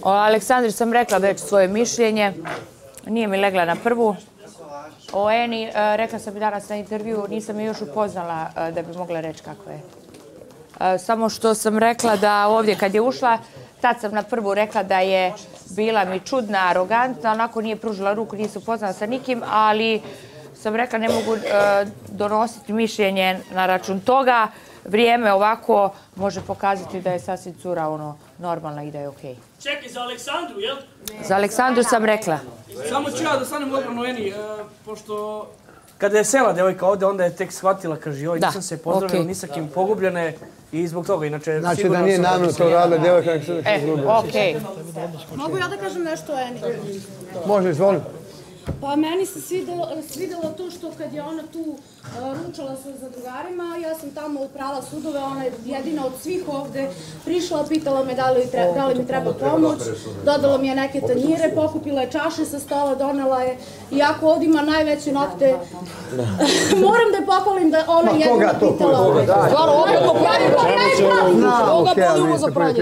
O Aleksandri sam rekla već svoje mišljenje. Nije mi legla na prvu. O Eni, rekla sam i danas na intervju, nisam je još upoznala da bi mogla reći kako je. Samo što sam rekla da ovdje kad je ušla, tad sam na prvu rekla da je bila mi čudna, arogantna, onako nije pružila ruku, nije se upoznala sa nikim, ali sam rekla ne mogu donositi mišljenje na račun toga. Vrijeme ovako može pokazati da je sasvim cura normalna i da je okej. Čekaj, za Aleksandru, jel? Za Aleksandru sam rekla. Samo ću ja da stanem odbranu Eni, pošto... Kada je sela devojka ovde, onda je tek shvatila, kaže, joj, nisam se pozdravila, ni sa kim, pogubljene i zbog toga, inače... Znači da nije namjerno to radila devojka, nek se okej. Mogu ja da kažem nešto o Eni? Može, izvolim. Pa meni se svidjelo to što kad je ona tu ručala sa zadrugarima, ja sam tamo uprala sudove, ona je jedina od svih ovde prišla, pitala me da li mi treba pomoć, dodala mi je neke tanjire, pokupila je čaše sa stola, donela je, iako ovdje ima najveće nokte, moram da je pohvalim da ona jedina pitala. Stvarno, ovdje ko pravi Ovoga boli uvo za pranje.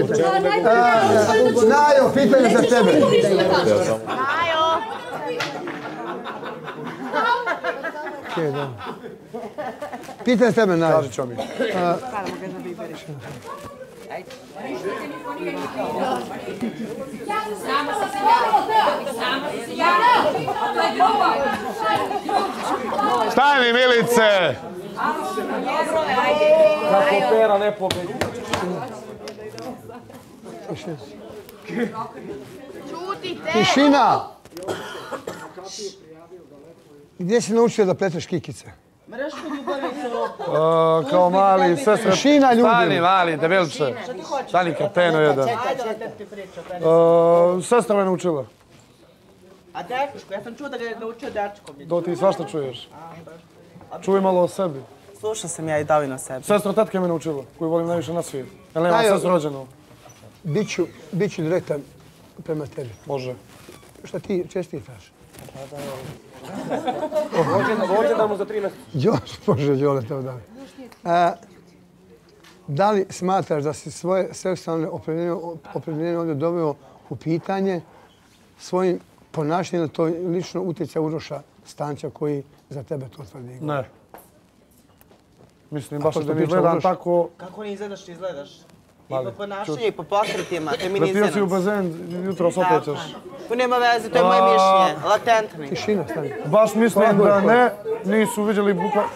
Najo, pitanje za tebe. Pitanje za tebe, Najo. Kaži Čomi. Stani, Milice! Kako pera ne pobedi. Tišina! Gdje si naučio da pleteš kikice? Kao mali, sestre... Tišina, ljudi! Stani, mali, debelče. Stani, kreteno jedan. Sestra me naučila. A dečko? Ja sam čuo da ga je naučio dečkom. Do ti svašta čuješ. Čuj malo o sebi. Slušao sam ja i Davin o sebi. Sestra tetke me naučila, koju volim najviše na svijetu. Jel nema sestru rođenu? Biću direktan prema tebi. Može. Šta ti čestitaš? Vođe da mu za 3 mjeseca. Još može Đole to da. Da li smatraš da si svoje seksualne opredjeljenje ovdje doveo u pitanje svojim ponašanjem na to lično utjecaj Uroša Stanča koji za tebe to tvrdi? Ne. Mislim baš da mi gledam tako... Kako ne izgledaš, izgledaš? I po ponašanju, i po pokretima, feminizirac. Pretio si u bazen, jutro se opećaš. To nema veze, to je moje mišljenje, latentni. Tišina, stani. Baš mislim da ne, nisu vidjeli bukvalno...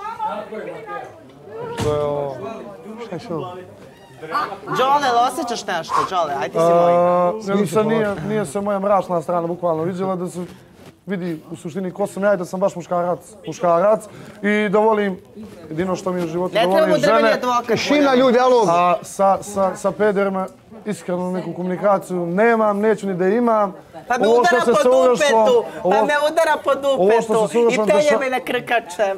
To je ovo... Šta je što? Đole, ili osjećaš nešto, Đole? Aj ti si moj. Nije se moja mračna strana bukvalno vidjela da se vidi u suštini ko sam ja i da sam baš muškarac i da volim jedino što mi u životu da volim žene. Tišina, ljudi, alo! A sa pederima iskreno neku komunikaciju nemam, neću ni da imam. Pa me udara po dupetu, i telje me na krkače.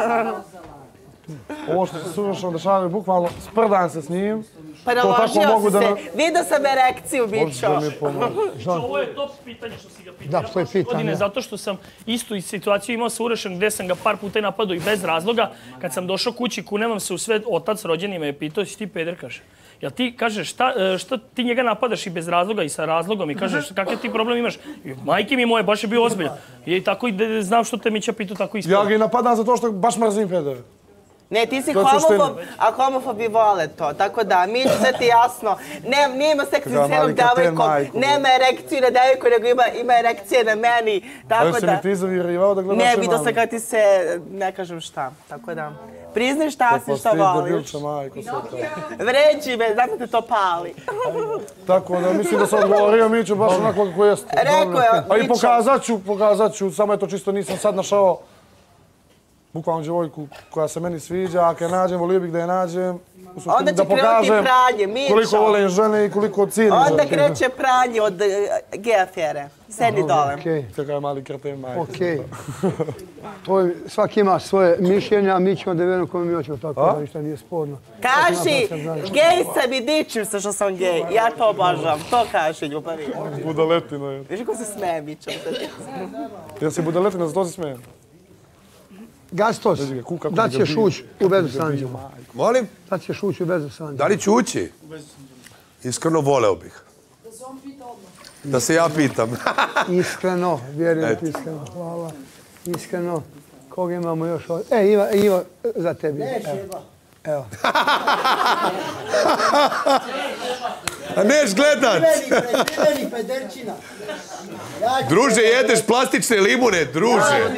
Ovo što se suvršeno dešavaju, bukvalno sprdam se s njim. Pa naložio si se, vidio sam erekciju, bićo. Ovo je top pitanje što si ga pitao. Da, to je pitanje. Zato što sam istu situaciju imao sa Urošem gdje sam ga par puta i napadao i bez razloga. Kad sam došao kući, kunem se u sve, otac rođeni me je pitao, si ti peder, kaže. Jel ti kažeš šta ti njega napadaš i bez razloga i sa razlogom i kažeš kakav ti problem imaš? Majke mi moje, baš je bio ozbiljan. I tako znam što te Mića pitao, tako ispod. Ja ga i napadam zato što baš mrzim pedere. Ne, ti si homofob, a homofobi vole to, tako da, mi sve ti jasno. Nema seksi s jednom devojkom, nema erekciju na devojku, nego ima erekcije na meni, tako da... Ali se mi ti zavirivao da gledaš Ne, vidio sam kada ti se, ne kažem šta, tako da... Priznaj šta si, šta voliš. Vređi me, zato te to pali. Tako da, mislim da sam odgovorio Miću baš onako kako jeste. Rekao je, a i pokazat ću, samo eto čisto nisam sad našao bukvalno djevojku koja se meni sviđa, ako je nađem, volio bih da je nađem. Onda će krenuti pranje, Mićo. Koliko volim žene i koliko cijenim žene. Onda kreće pranje od G-afere. Sedi dole. Čekaj, mali kreten majke. Okej. Svaki ima svoje mišljenje, a mi ćemo da vjerujemo kome mi hoćemo, tako da ništa nije sporno. Kaži, gej sam i dičim se što sam gej. Ja to obožavam. To kaži, ljubavi. Budaletina je. Viš kako se smeje, Mićo. Ja si budaletina, za to se smijem. Gastos, da ćeš ući u vezu s Anđelom. Molim? Da ćeš ući u vezu s Anđelom. Da li ću ući? Iskreno voleo bih. Da se ja pitam. Iskreno, vjerujem ti iskreno. Hvala. Iskreno. Koga imamo još ovdje? Ivo, za tebi. Evo. A neš gledat. Druže, jedeš plastične limune, druže.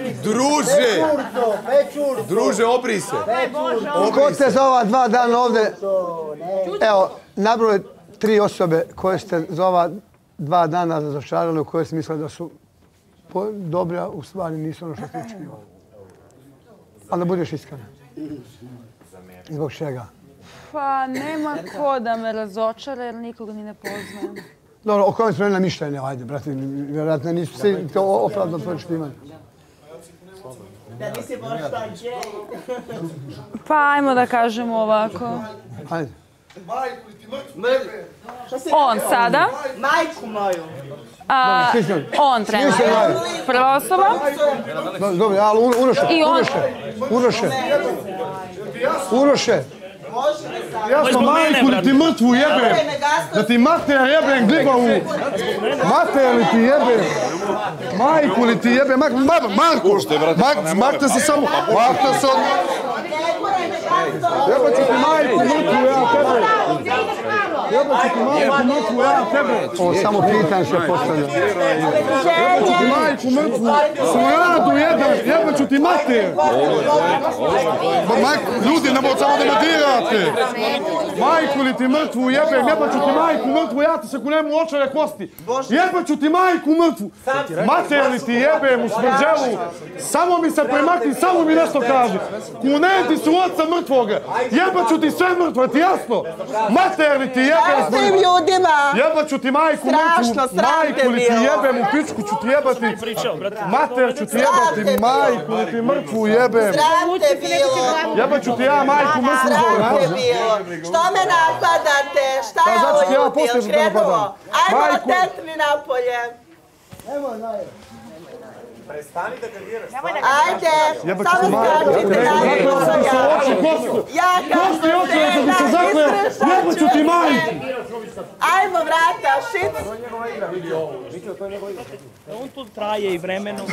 Druže, obri se. Ko ste za ova 2 dana ovdje? Evo, nabrojali 3 osobe koje ste za ova 2 dana razočarali, u koje ste mislili da su dobre, a u stvari nisu ono što ste očekivali. Ali da budeš iskren. Zbog čega? Pa nema ko da me razočara jer nikoga ni ne poznajem. Dobro, o kojem smo na mišljenje, ajde, brate, vjerojatno nisu svi to opravdano tvoje štimanje. Da nisi možda gej. Pa ajmo da kažemo ovako. Ajde. On sada. Majku moju. On trenutno. Prva osoba. Dobro, ali Uroše. Jasno, majku li ti mrtvu jebem. Da ti mater jebem glibavu. Mater li ti jebem. Majku li ti jebem. Marko, makne se samo. Makne se od... Jebat ću ti majku mrtvu, ja tebe. Jebat ću ti majku mrtvu, ja tebe. Ovo samo pitanje se postavlja. Jebat ću ti majku mrtvu. Svojadu jedan, jebat ću ti mater. Ljudi, ne mogu samo da me dirate. Majku li ti mrtvu jebem, jebat ću ti majku mrtvu, ja ti se kunemu očare kosti. Jebat ću ti majku mrtvu. Mater li ti jebem u smrđelu. Samo mi se premakni, samo mi nešto kaži. Kunem ti su oca mrtvoga. Jebat ću ti sve mrtvo, ti jasno? Mater li ti jebem. Tim ljudima. Jebat ću ti majku mrtvu. Majku li ti jebem, u pičku ću ti jebati. Mater ću ti jebati, majku li ti mrtvu jebem. Sram te bilo. Jebat ću ti ja majku mrtvu zove. Sram te bilo. Što me napadate? Šta je ovo ljudi? Okrenulo. Ajmo tetni napolje. Nemoj naje. Prestani da gardiraš. Ajde, samo skačite napolje. Ja kao što jebat ću ti majku. Ajmo vrata, šit. On tu traje i vremenom.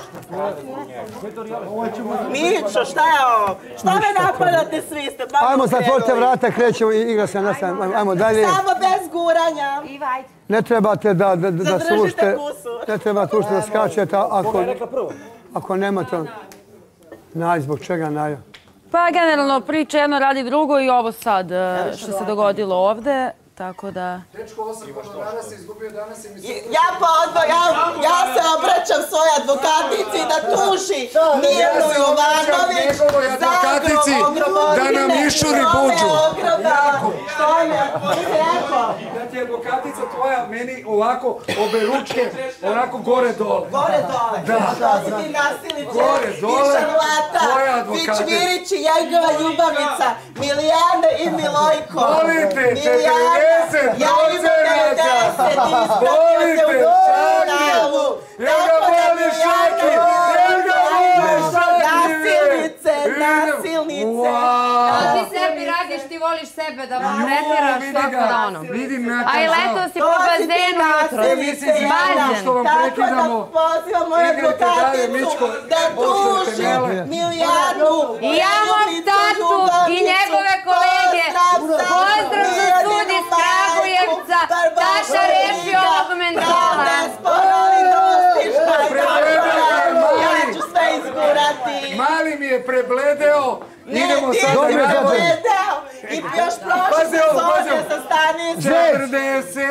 Mićo, šta je ovo? Što me napadate svi ste? Ajmo, zatvorite vrata, krećemo i igra se nastavljamo. Ajmo dalje. Samo bez guranja. Ne trebate da slušate. Ne trebate ušte da skačete ako nemate. Naj, zbog čega Naja? Pa generalno priča jedno radi drugo i ovo sad što se dogodilo ovde. Tako da... Dečko, osobno danas je izgubio danas emisiju. Ja se obraćam svoj advokatici da tuži Mirnu Jovanović za grob da nam išuri buđu. Što me rekao? Da ti je advokatica tvoja meni ovako obe ručke, onako gore dole. Gore dole? Da. To si ti nasilice. Gore dole. Tvoja advokatica. Vičvirić i njegova ljubavnica. Milijana i Milojko. Volite, 40 ja imam 90 i ispratio se u finalu. Tako da mi Šaki! Nasilnice! Što ti sebi radiš, ti voliš sebe da pretjeraš tako da ono. A i leto si po bazenu jutro. Bazen. Tako da pozivam moju advokaticu da tuži Milijanu. I ja mom tatu i njegove kolege. Pozdrav za sud iz Kragujevca. Taša reši ovog mentala. Ja ću sve izgurati. Mali mi je prebledeo. Idemo sad da radimo. I još prošli se ovdje sa stanice. 40,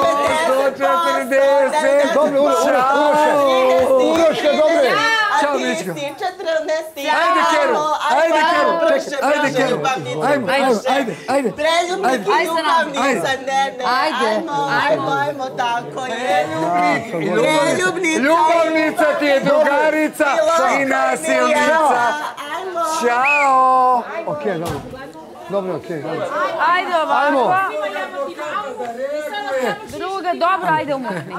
40. Dobro, Uroške, dobro. Ćao, Mičko. 40. Ajde, Kero. Ajde. Preljubnik i ljubavnica, ne. Ajmo, tako je. Ljubavnica ti je drugarica i nasilnica. Ćao. Okej, dobro. Dobro, okej. Ajde ovako. Druga, dobro, ajde umukni.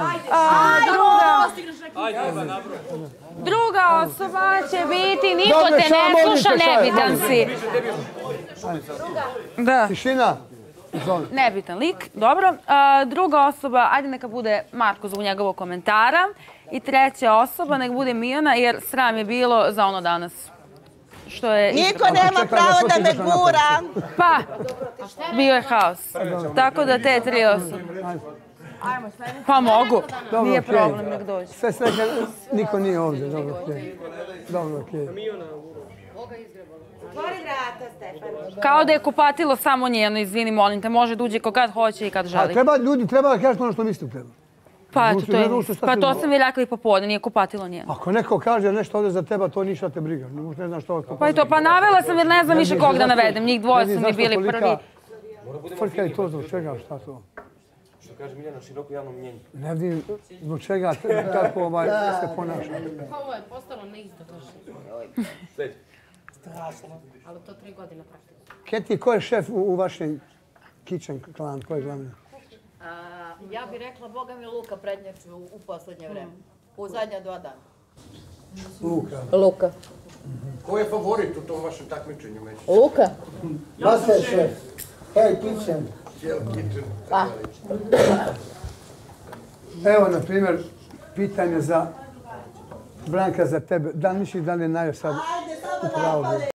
Druga osoba će biti, niko te ne sluša, nebitan si. Tišina. Nebitan lik, dobro. Druga osoba, ajde neka bude Marko zbog njegovog komentara. I treća osoba, nek bude Mijana, jer sram je bilo za ono danas. Niko nema pravo da me gura. Pa, bio je haos. Tako da te tri osobe. Pa mogu, nije problem, nek dođe. Sve sreće, niko nije ovdje, dobro, okej. Dobro, okej. Kao da je kupatilo samo njeno, izvini, molim te, može da uđe kogad hoće i kad želi. Ljudi, treba da kažeš ono što misli u tebe. Pa to sam mi rekla i popodne, nije kupatilo njeno. Ako neko kaže nešto ovdje za teba, to ništa te briga. Ne znam što pa i to, pa navela sam jer ne znam više kog da navedem. Njih dvoje su mi bili prvi. Frka je to zbog čega, šta to? Što kaže Miljana, široko javno mnjenje. Ne vidim zbog čega tako se ponaša. Ovo je postalo neisto to što. Strašno. Ali to 3 godine praktično. Keti, ko je šef u vašem kitchen klan? Ko je glavni? Ja bih rekla, Boga mi Luka prednjači u posljednje vreme. U zadnja 2 dana. Luka. Ko je favorit u tom vašem takmičenju? Luka. Master šef. Hey, kitchen. Evo, na primjer, pitanje za Branka, za tebe. Da li misliš da li je Najo sad u pravu?